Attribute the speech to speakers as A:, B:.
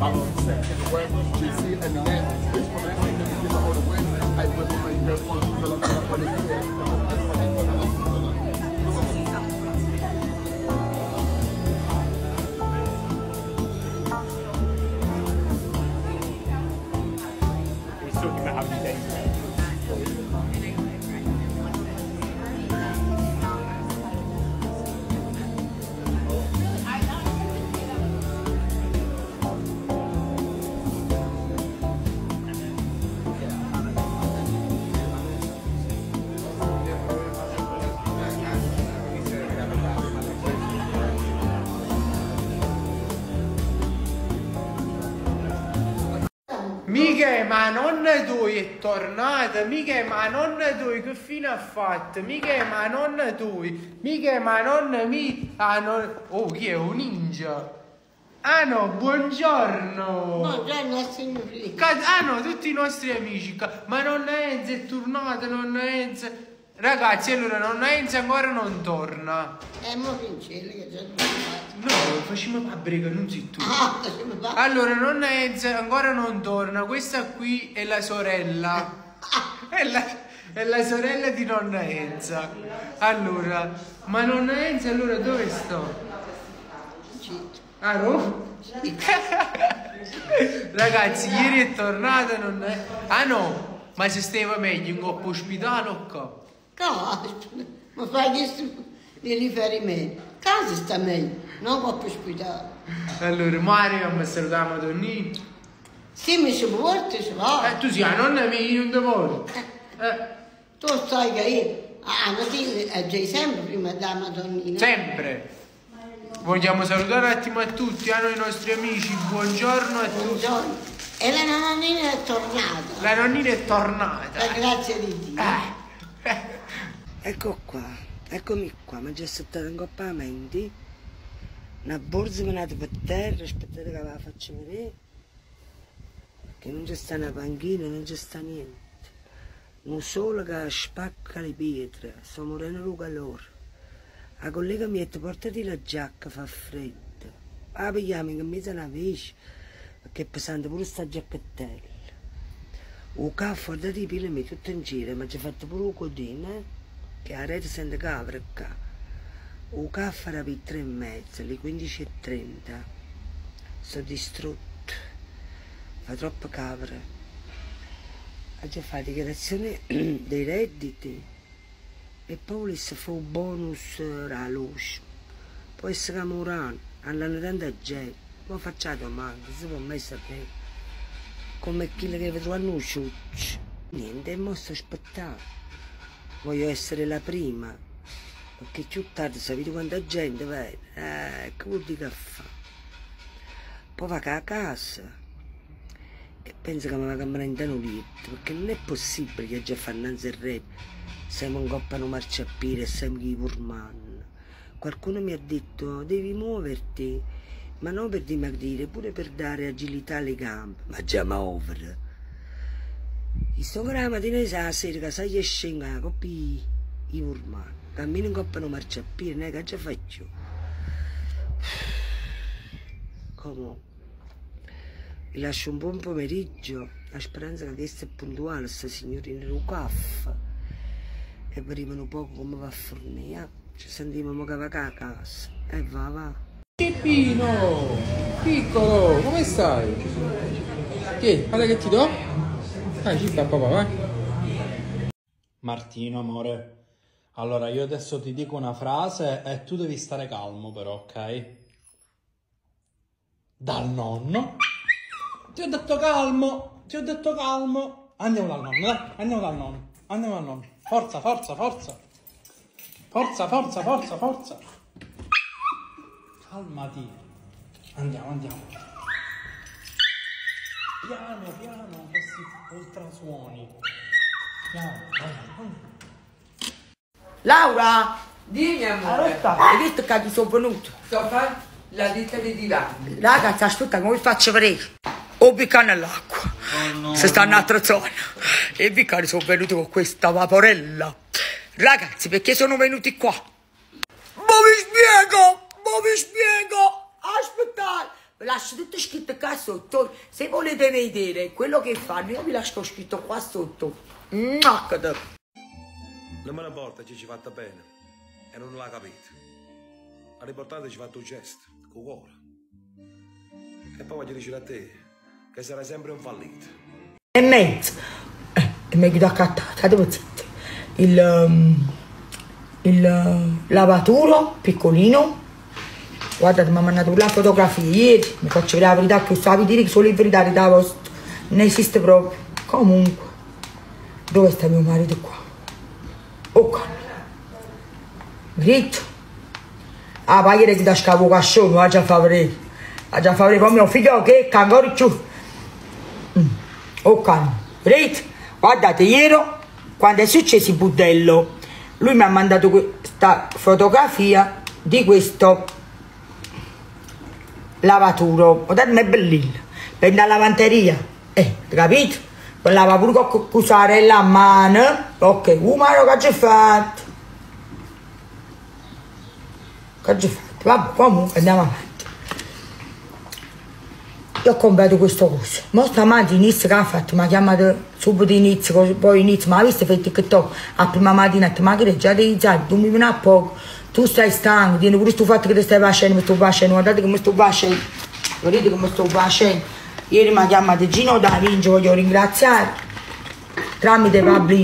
A: Mica, ma nonna tua è tornata, mica, ma nonna tua che fine ha fatto, mica, ma nonna tua, mica, ma nonna mia, oh, chi è un ninja? Ah no, buongiorno!
B: Buongiorno signori!
A: Ah no, tutti i nostri amici, ma nonna Enza è tornata, nonna Enza. Ragazzi, allora nonna Enza ancora non torna.
B: Mo Vincelli che già tornato.
A: No, facciamo fabbrica, non sei tu.
B: Ah, facciamo fabbrica.
A: Allora, nonna Enza ancora non torna, questa qui è la sorella. È la sorella di nonna Enza. Allora, ma nonna Enza allora dove sto? Ah no? Ragazzi, ieri è tornata, non è... Ah no, ma se stava meglio in coppa ospitale o qua?
B: Ma fai di riferimento. Casa sta meglio, non coppa ospitale.
A: Allora, Mario, mi salutiamo a Donnino.
B: Sì, mi si porta, si va.
A: Tu sei la nonna mia, non ti porti.
B: Tu sai che io... Ah, ma ti già sempre prima da Madonnina.
A: Sempre. Vogliamo salutare un attimo a tutti, a noi i nostri amici, buongiorno a tutti.
B: Buongiorno. E la nonnina è tornata.
A: La nonnina è tornata.
B: Grazie di Dio.
C: Ecco qua, eccomi qua, ma già stato in coppamenti. Una borsa menata per terra, aspettate che la faccio vedere. Che non c'è sta una panchina, non c'è sta niente. Un sole che spacca le pietre, sto morendo lo calore. La collega mi ha detto portati la giacca, fa freddo. La pigliamo in mezzo alla vece, perché è pesante pure sta giacchettella. Un caffè, guardate i pilami tutto in giro, ma ci ha fatto pure un codino, che la rete sente capre qua. Un caffè era per 3:30, alle 15:30. Sono distrutto, fa troppo capre. Oggi fa la dichiarazione dei redditi. E poi volesse fare un bonus alla luce. Può essere che Murano, andando tanta gente, ma faccia la domanda, si può mai sapere. Come quello che vedranno un ciuccio. Niente, mo sto aspettando. Voglio essere la prima, perché più tardi sapete quanta gente viene. Che vuol dire che fa? Poi va a casa e penso che mi va a cambiare in tanoletto, perché non è possibile che già fanno innanzi il re. Siamo in coppa non marciapiede, siamo i Purman. Qualcuno mi ha detto, devi muoverti, ma non per dimagrire, pure per dare agilità alle gambe. Ma già ma over. Io sto la mattina e la sera che sai esce in casa, coppa i Purman. Cammino in coppa non marciapiede, non è che già faccio. Come? Vi lascio un buon pomeriggio, la speranza che questa è puntuale, sta signorina del caffè. E vedremo un po' come va a fornire. Ci sentiamo che va a casa. E va.
D: Peppino, piccolo, come stai? Che? Guarda che ti do? Ci sta papà, vai. Martino, amore. Allora, io adesso ti dico una frase e tu devi stare calmo però, ok? Dal nonno. Ti ho detto calmo, ti ho detto calmo. Andiamo dal nonno, dai, andiamo dal nonno. Andiamo dal nonno. Forza, forza, forza. Forza, forza, forza, forza. Calmati. Andiamo, andiamo. Piano, piano, questi ultrasuoni. Piano, vai.
E: Laura, dimmi amore, hai visto che ti sono venuto?
F: Sto a fare la ditta di divani.
E: Ragazzi, aspetta, come vi faccio vedere? Ho beccato nell'acqua.
D: Oh no.
E: Si sta in un'altra zona. E i vicari sono venuti con questa vaporella. Ragazzi, perché sono venuti qua? Ma vi spiego! Aspettate! vi lascio tutto scritto qua sotto. Se volete vedere quello che fanno, io vi lascio scritto qua sotto. Non
G: me ne importa, ci fatta bene e non l'ha capito. L'importante è ci fatto un gesto, con cuore. E poi voglio dire a te che sarai sempre un fallito.
E: E mezzo. E mi chiudo accattato, state zitti. Il lavaturo piccolino. Guardate, mi ha mandato la fotografia ieri. Mi faccio vedere la verità, che stavi dire che solo in verità da vostro. Non esiste proprio. Comunque, dove sta mio marito qua? Ok. Dritto. Ah, poi ieri ti da scavo cascione, va già a fare vedere. Va già a fare vedere con mio figlio che ancora più. Ok. Dritto. Guardate, ieri, quando è successo il budello, lui mi ha mandato questa fotografia di questo lavaturo. Guardate, è bellino. Per la lavanderia. Capito? Poi lava pure con cusarella a mano. Ok, umano che c'è fatto. Che c'è fatto? Vabbè, comunque andiamo avanti. Io ho comprato questo coso. Ma stamattina inizio che ha fatto, mi ha chiamato subito inizio, poi inizio, ma ha visto per TikTok a prima mattina, ma che già devi iniziare, tu mi vieni a poco, tu stai stanco, tieni pure sto fatto che ti stai facendo, mi sto facendo, guardate che mi sto facendo, vedete come sto facendo. Ieri mi ha chiamato Gino Da Vinci, voglio ringraziare tramite Pablo.